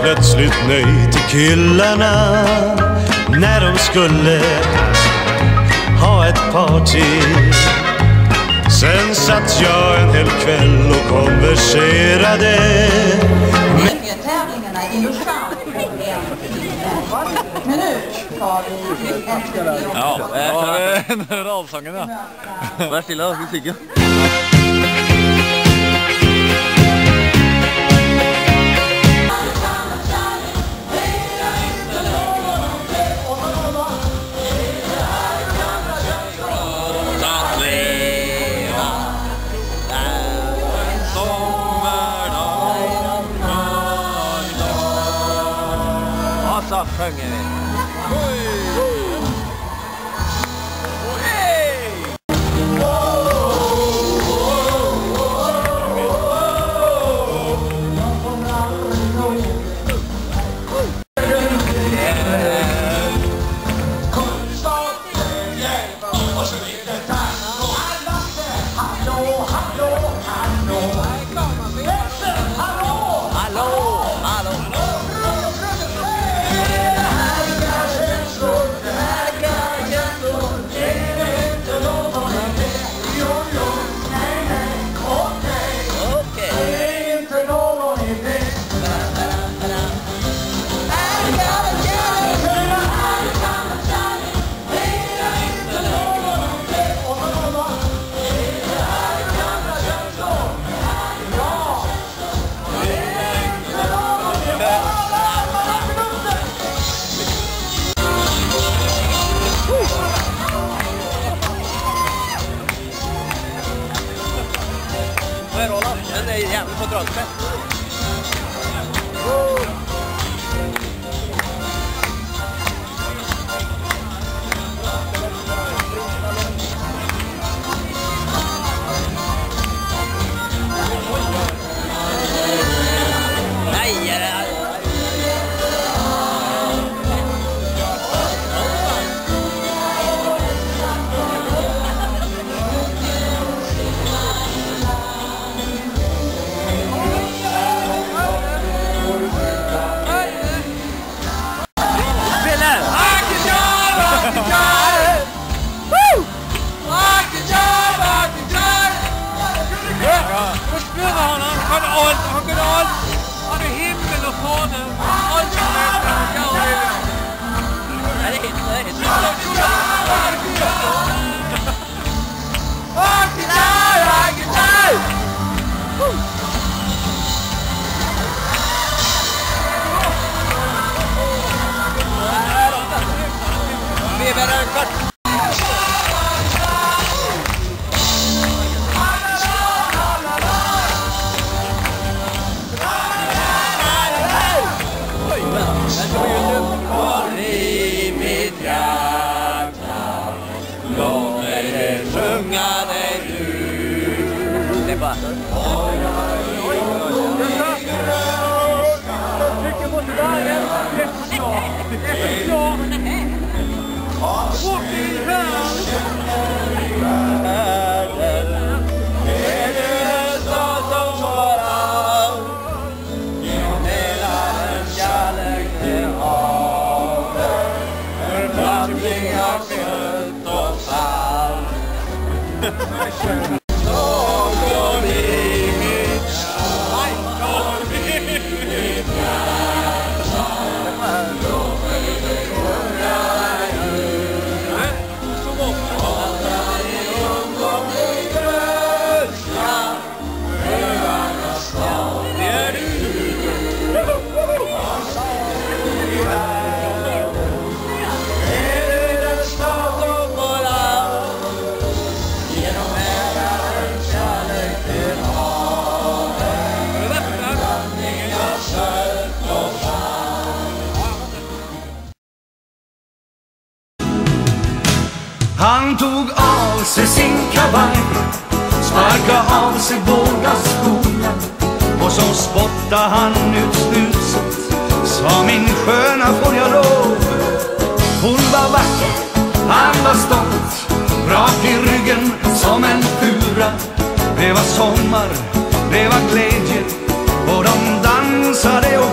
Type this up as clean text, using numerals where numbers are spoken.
plötsligt nej till killarna när de skulle ha ett party. Sen satt jag en hel kväll och konverserade. Tävlingarna i Lussar. Men nu tar vi efter. Ja, en ravsången då. Var stilla musiken. Så sjunger vi. Den är jävligt på dragspett. Han är himmel och fader. Allt som är I mitt hjärta, låt mig sjunga dig nu. Det är bara trycker mot vägen. Och i Han tog av sig sin kavaj, sparka av sig båda skorna, och så spottade han ut snuset. Sa min sköna, får jag lov? Hon var vacker, han var stolt, rak i ryggen som en fura. Det var sommar, det var glädje, och de dansade och